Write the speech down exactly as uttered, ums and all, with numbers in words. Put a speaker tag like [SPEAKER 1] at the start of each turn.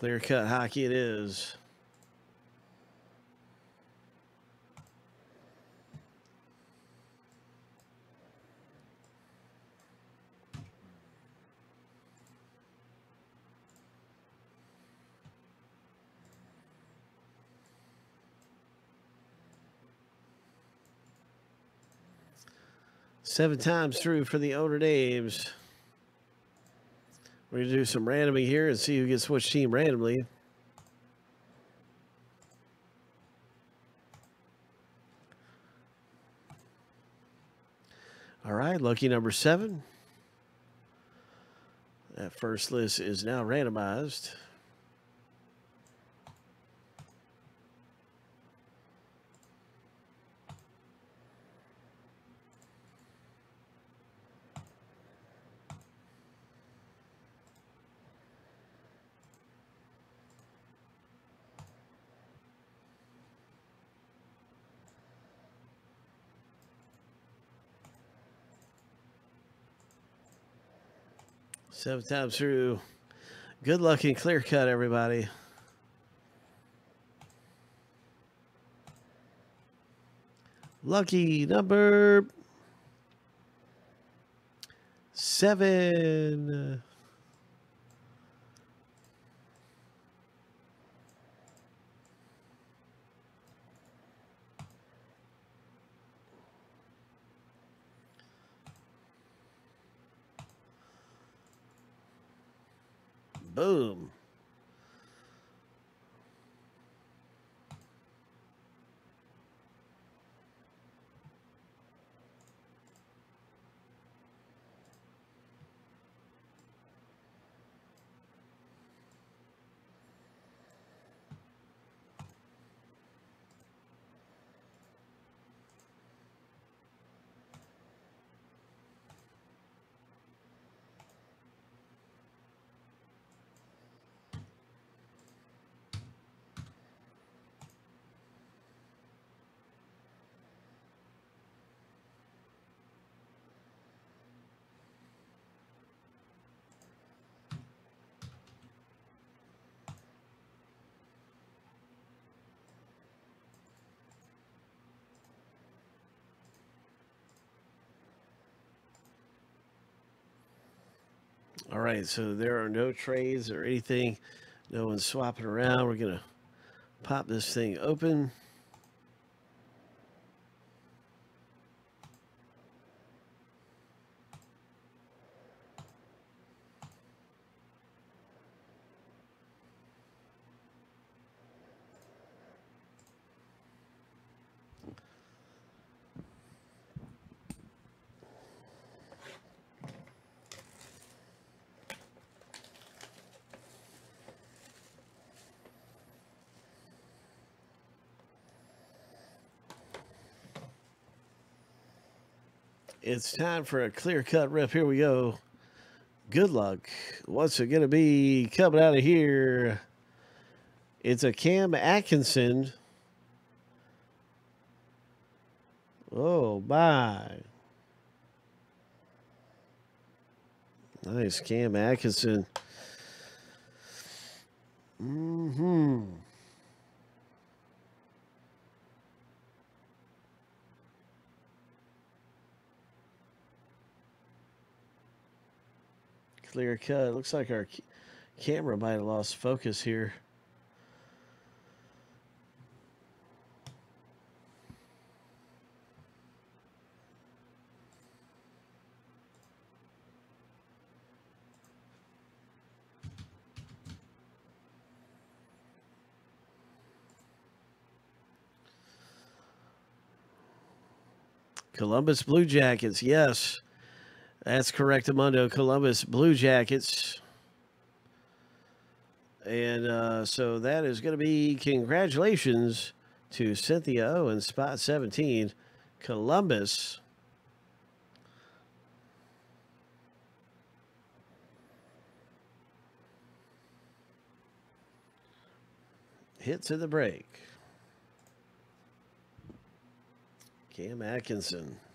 [SPEAKER 1] Clear cut hockey it is. Seven times through for the owner names. We're going to do some randoming here and see who gets which team randomly. All right, lucky number seven. That first list is now randomized. Seven times through. Good luck and clear cut, everybody. Lucky number seven. Boom. All right, so there are no trades or anything. No one's swapping around. We're going to pop this thing open. It's time for a clear-cut rip. Here we go. Good luck. What's it going to be coming out of here? It's a Cam Atkinson. Oh, my. Nice, Cam Atkinson. Mm-hmm. Clear cut. Looks like our camera might have lost focus here. Columbus Blue Jackets, yes. That's correct, Amundo. Columbus Blue Jackets. And uh, so that is going to be congratulations to Cynthia O in spot seventeen. Columbus. Hit to the break. Cam Atkinson.